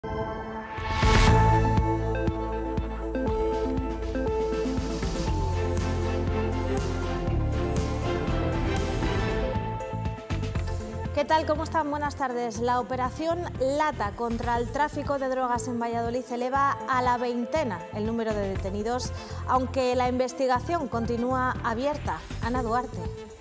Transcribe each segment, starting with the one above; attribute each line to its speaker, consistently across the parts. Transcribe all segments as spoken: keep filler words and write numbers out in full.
Speaker 1: ¿Qué tal? ¿Cómo están? Buenas tardes. La operación Lata contra el tráfico de drogas en Valladolid eleva a la veintena el número de detenidos, aunque la investigación continúa abierta. Ana Duarte.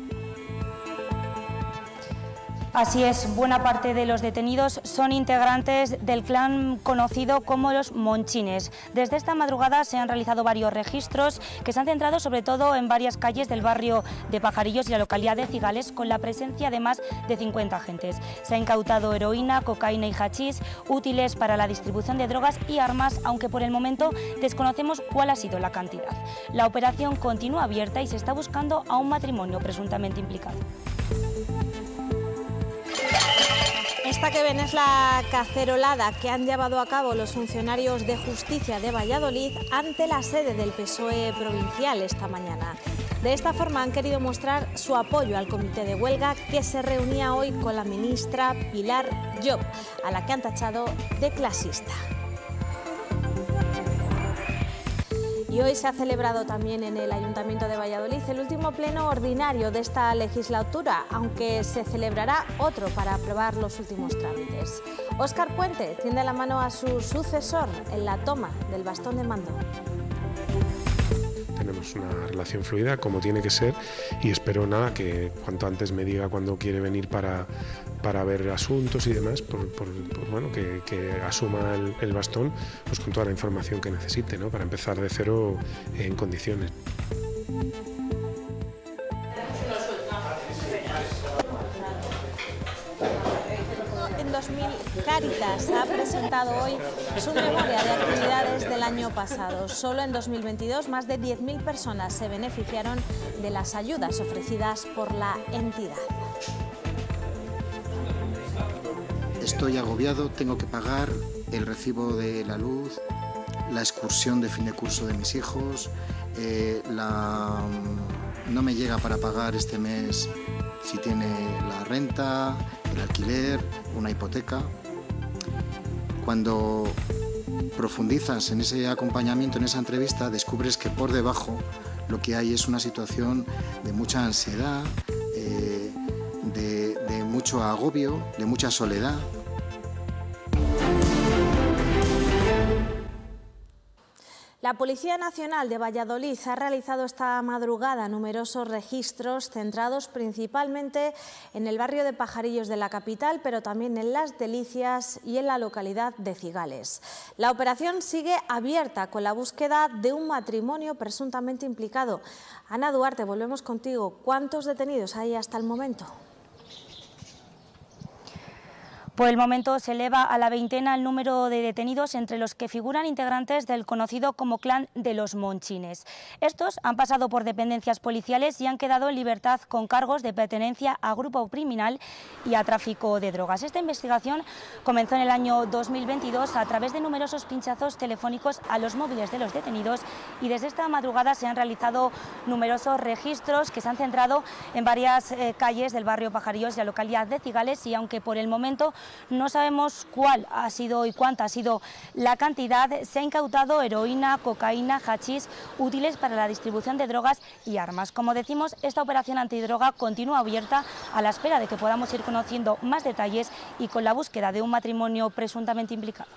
Speaker 2: Así es, buena parte de los detenidos son integrantes del clan conocido como los Monchines. Desde esta madrugada se han realizado varios registros que se han centrado sobre todo en varias calles del barrio de Pajarillos y la localidad de Cigales, con la presencia de más de cincuenta agentes. Se ha incautado heroína, cocaína y hachís, útiles para la distribución de drogas y armas, aunque por el momento desconocemos cuál ha sido la cantidad. La operación continúa abierta y se está buscando a un matrimonio presuntamente implicado.
Speaker 1: Esta que ven es la cacerolada que han llevado a cabo los funcionarios de justicia de Valladolid ante la sede del P S O E provincial esta mañana. De esta forma han querido mostrar su apoyo al comité de huelga que se reunía hoy con la ministra Pilar Llop, a la que han tachado de clasista. Y hoy se ha celebrado también en el Ayuntamiento de Valladolid el último pleno ordinario de esta legislatura, aunque se celebrará otro para aprobar los últimos trámites. Óscar Puente tiende la mano a su sucesor en la toma del bastón de mando.
Speaker 3: Tenemos una relación fluida, como tiene que ser, y espero nada que cuanto antes me diga cuándo quiere venir para, para ver asuntos y demás, por, por, por, bueno, que, que asuma el, el bastón pues con toda la información que necesite, ¿no? Para empezar de cero en condiciones.
Speaker 1: dos mil Cáritas ha presentado hoy su memoria de actividades del año pasado. Solo en dos mil veintidós más de diez mil personas se beneficiaron de las ayudas ofrecidas por la entidad.
Speaker 4: Estoy agobiado, tengo que pagar el recibo de la luz, la excursión de fin de curso de mis hijos, eh, la... no me llega para pagar este mes si tiene la renta, el alquiler, una hipoteca. Cuando profundizas en ese acompañamiento, en esa entrevista, descubres que por debajo lo que hay es una situación de mucha ansiedad, eh, de, de mucho agobio, de mucha soledad.
Speaker 1: La Policía Nacional de Valladolid ha realizado esta madrugada numerosos registros centrados principalmente en el barrio de Pajarillos de la capital, pero también en Las Delicias y en la localidad de Cigales. La operación sigue abierta con la búsqueda de un matrimonio presuntamente implicado. Ana Duarte, volvemos contigo. ¿Cuántos detenidos hay hasta el momento?
Speaker 2: Por el momento se eleva a la veintena el número de detenidos, entre los que figuran integrantes del conocido como clan de los Monchines. Estos han pasado por dependencias policiales y han quedado en libertad con cargos de pertenencia a grupo criminal y a tráfico de drogas. Esta investigación comenzó en el año dos mil veintidós a través de numerosos pinchazos telefónicos a los móviles de los detenidos, y desde esta madrugada se han realizado numerosos registros que se han centrado en varias eh, calles del barrio Pajarillos y la localidad de Cigales, y aunque por el momento no sabemos cuál ha sido y cuánta ha sido la cantidad, se ha incautado heroína, cocaína, hachís, útiles para la distribución de drogas y armas. Como decimos, esta operación antidroga continúa abierta a la espera de que podamos ir conociendo más detalles y con la búsqueda de un matrimonio presuntamente implicado.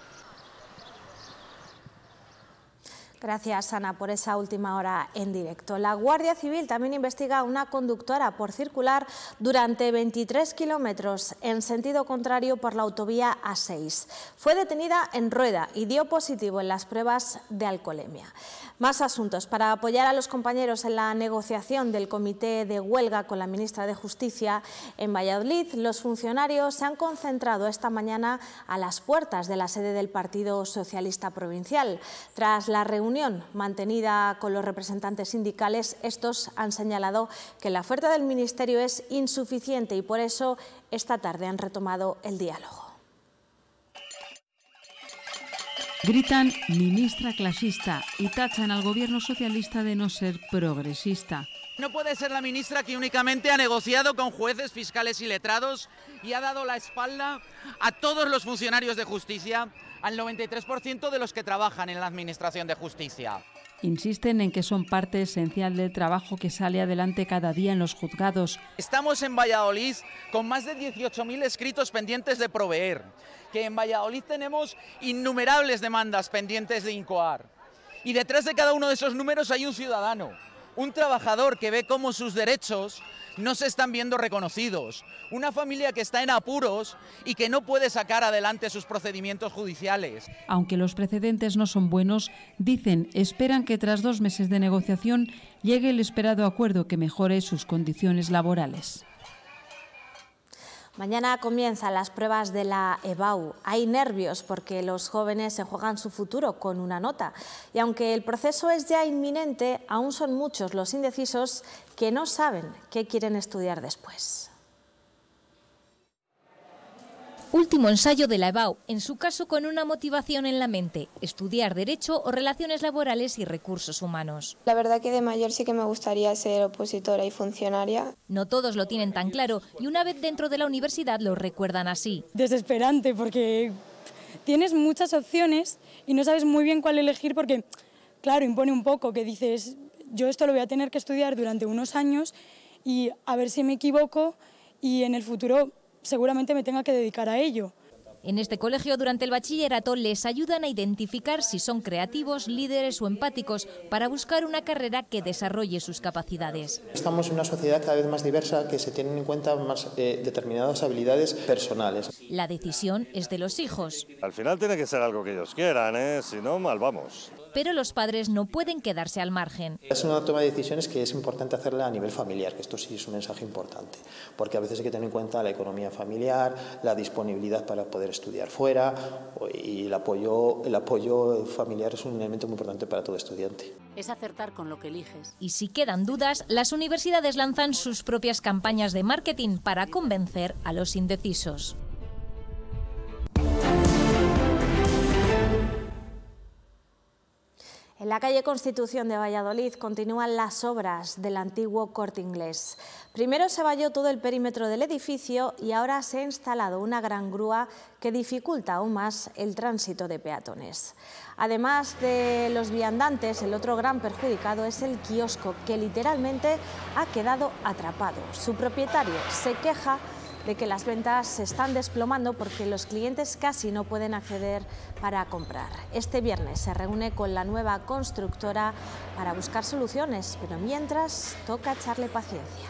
Speaker 1: Gracias, Ana, por esa última hora en directo. La Guardia Civil también investiga a una conductora por circular durante veintitrés kilómetros en sentido contrario por la autovía A seis. Fue detenida en Rueda y dio positivo en las pruebas de alcoholemia. Más asuntos. Para apoyar a los compañeros en la negociación del comité de huelga con la ministra de Justicia en Valladolid, los funcionarios se han concentrado esta mañana a las puertas de la sede del Partido Socialista Provincial. Tras la reunión mantenida con los representantes sindicales, estos han señalado que la oferta del Ministerio es insuficiente y por eso esta tarde han retomado el diálogo.
Speaker 5: Gritan ministra clasista y tachan al gobierno socialista de no ser progresista. No puede ser la ministra que únicamente ha negociado con jueces, fiscales y letrados y ha dado la espalda a todos los funcionarios de justicia, al noventa y tres por ciento de los que trabajan en la Administración de Justicia.
Speaker 6: Insisten en que son parte esencial del trabajo que sale adelante cada día en los juzgados.
Speaker 5: Estamos en Valladolid con más de dieciocho mil escritos pendientes de proveer, que en Valladolid tenemos innumerables demandas pendientes de incoar. Y detrás de cada uno de esos números hay un ciudadano, un trabajador que ve cómo sus derechos no se están viendo reconocidos, una familia que está en apuros y que no puede sacar adelante sus procedimientos judiciales.
Speaker 6: Aunque los precedentes no son buenos, dicen, esperan que tras dos meses de negociación llegue el esperado acuerdo que mejore sus condiciones laborales.
Speaker 1: Mañana comienzan las pruebas de la E B A U. Hay nervios porque los jóvenes se juegan su futuro con una nota. Y aunque el proceso es ya inminente, aún son muchos los indecisos que no saben qué quieren estudiar después.
Speaker 7: Último ensayo de la E B A U, en su caso con una motivación en la mente, estudiar Derecho o Relaciones Laborales y Recursos Humanos.
Speaker 8: La verdad que de mayor sí que me gustaría ser opositora y funcionaria.
Speaker 7: No todos lo tienen tan claro y una vez dentro de la universidad lo recuerdan así.
Speaker 9: Desesperante porque tienes muchas opciones y no sabes muy bien cuál elegir porque, claro, impone un poco que dices, yo esto lo voy a tener que estudiar durante unos años y a ver si me equivoco y en el futuro seguramente me tenga que dedicar a ello.
Speaker 7: En este colegio durante el bachillerato les ayudan a identificar si son creativos, líderes o empáticos para buscar una carrera que desarrolle sus capacidades.
Speaker 10: Estamos en una sociedad cada vez más diversa que se tienen en cuenta más eh, determinadas habilidades personales.
Speaker 7: La decisión es de los hijos.
Speaker 11: Al final tiene que ser algo que ellos quieran, ¿eh? Si no, mal vamos.
Speaker 7: Pero los padres no pueden quedarse al margen.
Speaker 10: Es una toma de decisiones que es importante hacerla a nivel familiar, que esto sí es un mensaje importante, porque a veces hay que tener en cuenta la economía familiar, la disponibilidad para poder estudiar fuera y el apoyo, el apoyo familiar es un elemento muy importante para todo estudiante.
Speaker 12: Es acertar con lo que eliges.
Speaker 7: Y si quedan dudas, las universidades lanzan sus propias campañas de marketing para convencer a los indecisos.
Speaker 1: En la calle Constitución de Valladolid continúan las obras del antiguo Corte Inglés. Primero se valló todo el perímetro del edificio y ahora se ha instalado una gran grúa que dificulta aún más el tránsito de peatones. Además de los viandantes, el otro gran perjudicado es el kiosco, que literalmente ha quedado atrapado. Su propietario se queja de que las ventas se están desplomando porque los clientes casi no pueden acceder para comprar. Este viernes se reúne con la nueva constructora para buscar soluciones, pero mientras toca echarle paciencia.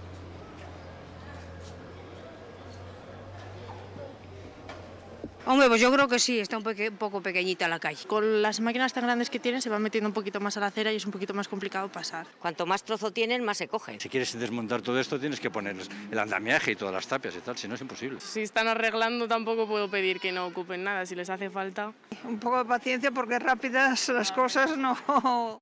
Speaker 13: Hombre, pues yo creo que sí, está un, peque, un poco pequeñita la calle.
Speaker 14: Con las máquinas tan grandes que tienen se van metiendo un poquito más a la acera y es un poquito más complicado pasar.
Speaker 12: Cuanto más trozo tienen, más se cogen.
Speaker 15: Si quieres desmontar todo esto tienes que poner el andamiaje y todas las tapias y tal, si no es imposible.
Speaker 14: Si están arreglando tampoco puedo pedir que no ocupen nada, si les hace falta.
Speaker 13: Un poco de paciencia porque rápidas las cosas no...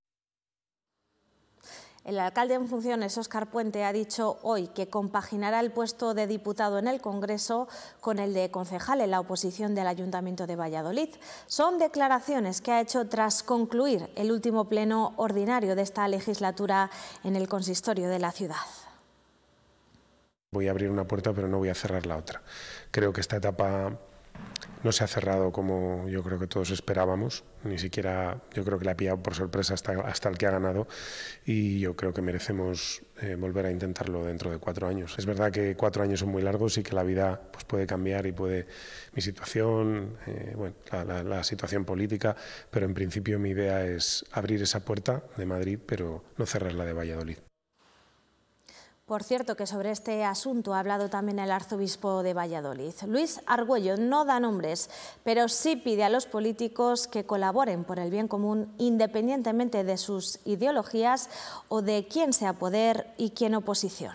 Speaker 1: El alcalde en funciones, Óscar Puente, ha dicho hoy que compaginará el puesto de diputado en el Congreso con el de concejal en la oposición del Ayuntamiento de Valladolid. Son declaraciones que ha hecho tras concluir el último pleno ordinario de esta legislatura en el consistorio de la ciudad.
Speaker 3: Voy a abrir una puerta, pero no voy a cerrar la otra. Creo que esta etapa no se ha cerrado como yo creo que todos esperábamos, ni siquiera yo creo que la ha pillado por sorpresa hasta, hasta el que ha ganado y yo creo que merecemos eh, volver a intentarlo dentro de cuatro años. Es verdad que cuatro años son muy largos y que la vida pues, puede cambiar y puede mi situación, eh, bueno, la, la, la situación política, pero en principio mi idea es abrir esa puerta de Madrid, pero no cerrar la de Valladolid.
Speaker 1: Por cierto, que sobre este asunto ha hablado también el arzobispo de Valladolid. Luis Argüello no da nombres, pero sí pide a los políticos que colaboren por el bien común independientemente de sus ideologías o de quién sea poder y quién oposición.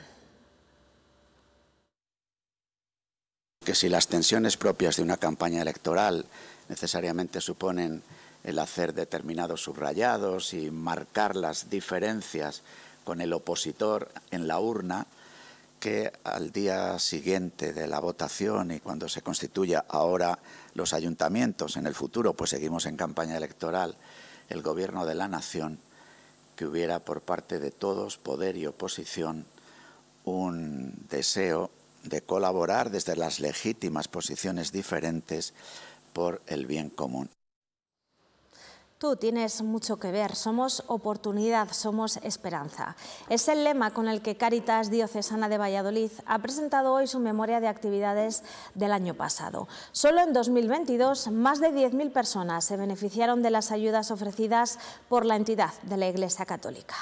Speaker 16: Que si las tensiones propias de una campaña electoral necesariamente suponen el hacer determinados subrayados y marcar las diferencias con el opositor en la urna, que al día siguiente de la votación y cuando se constituya ahora los ayuntamientos, en el futuro pues seguimos en campaña electoral, el gobierno de la nación, que hubiera por parte de todos, poder y oposición, un deseo de colaborar desde las legítimas posiciones diferentes por el bien común.
Speaker 1: Tú tienes mucho que ver, somos oportunidad, somos esperanza. Es el lema con el que Cáritas Diocesana de Valladolid ha presentado hoy su memoria de actividades del año pasado. Solo en dos mil veintidós, más de diez mil personas se beneficiaron de las ayudas ofrecidas por la entidad de la Iglesia Católica.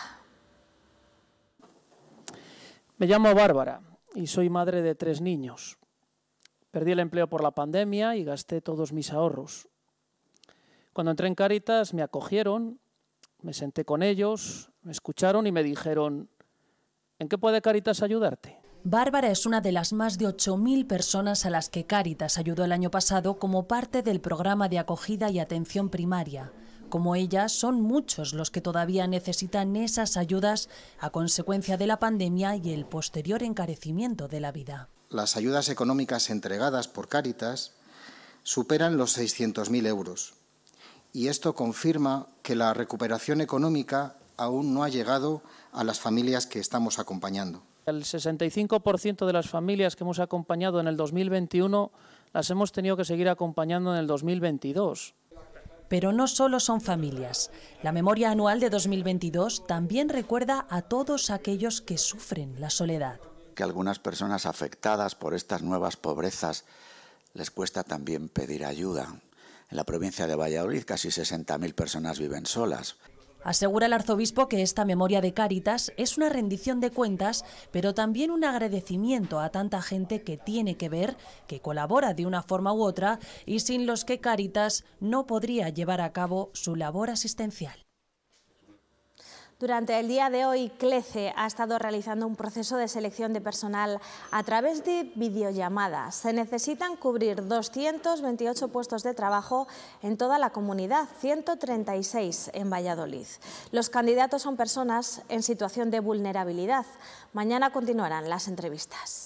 Speaker 17: Me llamo Bárbara y soy madre de tres niños. Perdí el empleo por la pandemia y gasté todos mis ahorros. Cuando entré en Cáritas me acogieron, me senté con ellos, me escucharon y me dijeron: ¿en qué puede Cáritas ayudarte?
Speaker 18: Bárbara es una de las más de ocho mil personas a las que Cáritas ayudó el año pasado como parte del programa de acogida y atención primaria. Como ella, son muchos los que todavía necesitan esas ayudas a consecuencia de la pandemia y el posterior encarecimiento de la vida.
Speaker 4: Las ayudas económicas entregadas por Cáritas superan los seiscientos mil euros. Y esto confirma que la recuperación económica aún no ha llegado a las familias que estamos acompañando.
Speaker 17: El sesenta y cinco por ciento de las familias que hemos acompañado en el dos mil veintiuno las hemos tenido que seguir acompañando en el dos mil veintidós.
Speaker 18: Pero no solo son familias. La memoria anual de dos mil veintidós también recuerda a todos aquellos que sufren la soledad.
Speaker 16: Que a algunas personas afectadas por estas nuevas pobrezas les cuesta también pedir ayuda. En la provincia de Valladolid casi sesenta mil personas viven solas.
Speaker 18: Asegura el arzobispo que esta memoria de Cáritas es una rendición de cuentas, pero también un agradecimiento a tanta gente que tiene que ver, que colabora de una forma u otra y sin los que Cáritas no podría llevar a cabo su labor asistencial.
Speaker 1: Durante el día de hoy, CLECE ha estado realizando un proceso de selección de personal a través de videollamadas. Se necesitan cubrir doscientos veintiocho puestos de trabajo en toda la comunidad, ciento treinta y seis en Valladolid. Los candidatos son personas en situación de vulnerabilidad. Mañana continuarán las entrevistas.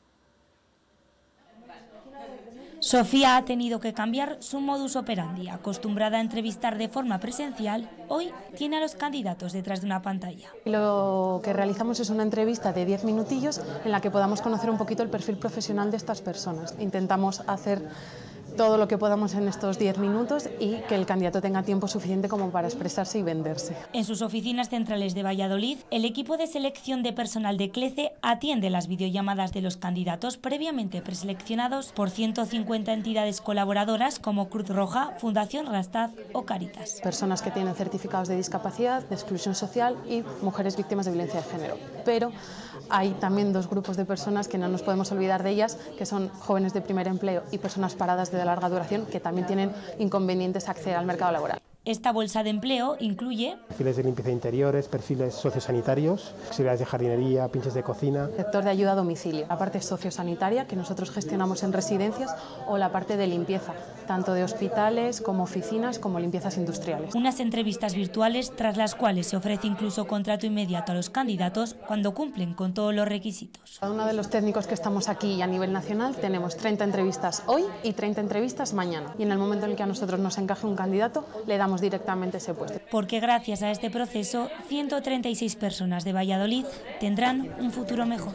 Speaker 2: Sofía ha tenido que cambiar su modus operandi. Acostumbrada a entrevistar de forma presencial, hoy tiene a los candidatos detrás de una pantalla.
Speaker 19: Lo que realizamos es una entrevista de diez minutillos en la que podamos conocer un poquito el perfil profesional de estas personas. Intentamos hacer todo lo que podamos en estos diez minutos y que el candidato tenga tiempo suficiente como para expresarse y venderse.
Speaker 2: En sus oficinas centrales de Valladolid, el equipo de selección de personal de CLECE atiende las videollamadas de los candidatos previamente preseleccionados por ciento cincuenta entidades colaboradoras como Cruz Roja, Fundación Rastad o Cáritas.
Speaker 19: Personas que tienen certificados de discapacidad, de exclusión social y mujeres víctimas de violencia de género. Pero hay también dos grupos de personas que no nos podemos olvidar de ellas, que son jóvenes de primer empleo y personas paradas de larga duración que también tienen inconvenientes a acceder al mercado laboral.
Speaker 2: Esta bolsa de empleo incluye
Speaker 20: perfiles de limpieza de interiores, perfiles sociosanitarios, auxiliares de jardinería, pinches de cocina.
Speaker 19: Sector de ayuda a domicilio, la parte sociosanitaria que nosotros gestionamos en residencias o la parte de limpieza, tanto de hospitales como oficinas como limpiezas industriales.
Speaker 2: Unas entrevistas virtuales tras las cuales se ofrece incluso contrato inmediato a los candidatos cuando cumplen con todos los requisitos.
Speaker 19: Cada uno de los técnicos que estamos aquí a nivel nacional tenemos treinta entrevistas hoy y treinta entrevistas mañana. Y en el momento en el que a nosotros nos encaje un candidato, le damos directamente ese puesto.
Speaker 2: Porque gracias a este proceso, ciento treinta y seis personas de Valladolid tendrán un futuro mejor.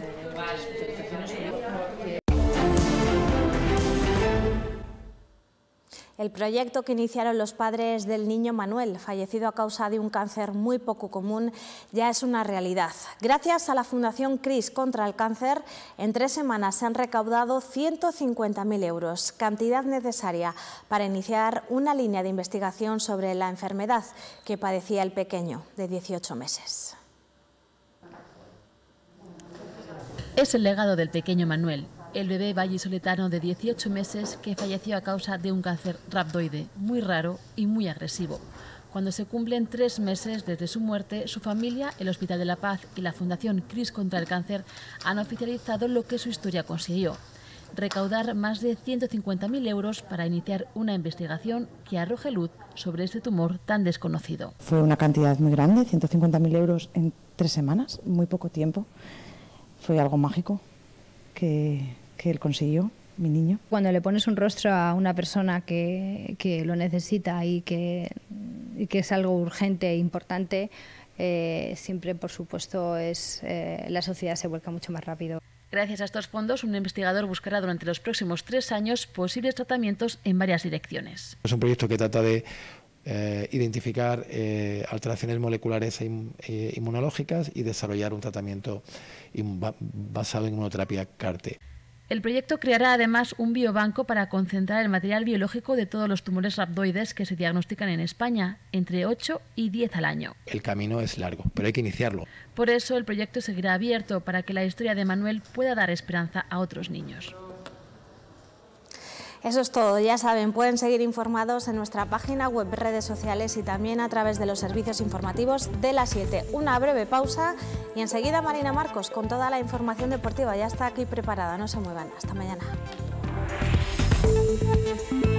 Speaker 1: El proyecto que iniciaron los padres del niño Manuel, fallecido a causa de un cáncer muy poco común, ya es una realidad. Gracias a la Fundación CRIS contra el cáncer, en tres semanas se han recaudado ciento cincuenta mil euros, cantidad necesaria para iniciar una línea de investigación sobre la enfermedad que padecía el pequeño de dieciocho meses.
Speaker 21: Es el legado del pequeño Manuel, el bebé vallisoletano de dieciocho meses que falleció a causa de un cáncer rhabdoide muy raro y muy agresivo. Cuando se cumplen tres meses desde su muerte, su familia, el Hospital de la Paz y la Fundación CRIS contra el cáncer han oficializado lo que su historia consiguió: recaudar más de ciento cincuenta mil euros para iniciar una investigación que arroje luz sobre este tumor tan desconocido.
Speaker 22: Fue una cantidad muy grande, ciento cincuenta mil euros en tres semanas, muy poco tiempo. Fue algo mágico que... que él consiguió, mi niño.
Speaker 23: Cuando le pones un rostro a una persona que, que lo necesita y que, y que es algo urgente e importante, eh, siempre, por supuesto, es, eh, la sociedad se vuelca mucho más rápido.
Speaker 21: Gracias a estos fondos, un investigador buscará durante los próximos tres años posibles tratamientos en varias direcciones.
Speaker 5: Es un proyecto que trata de eh, identificar eh, alteraciones moleculares e eh, inmunológicas y desarrollar un tratamiento basado en inmunoterapia C A R T.
Speaker 21: El proyecto creará además un biobanco para concentrar el material biológico de todos los tumores rhabdoides que se diagnostican en España, entre ocho y diez al año.
Speaker 5: El camino es largo, pero hay que iniciarlo.
Speaker 21: Por eso el proyecto seguirá abierto para que la historia de Manuel pueda dar esperanza a otros niños.
Speaker 1: Eso es todo, ya saben, pueden seguir informados en nuestra página web, redes sociales y también a través de los servicios informativos de las siete. Una breve pausa y enseguida Marina Marcos con toda la información deportiva. Ya está aquí preparada, no se muevan. Hasta mañana.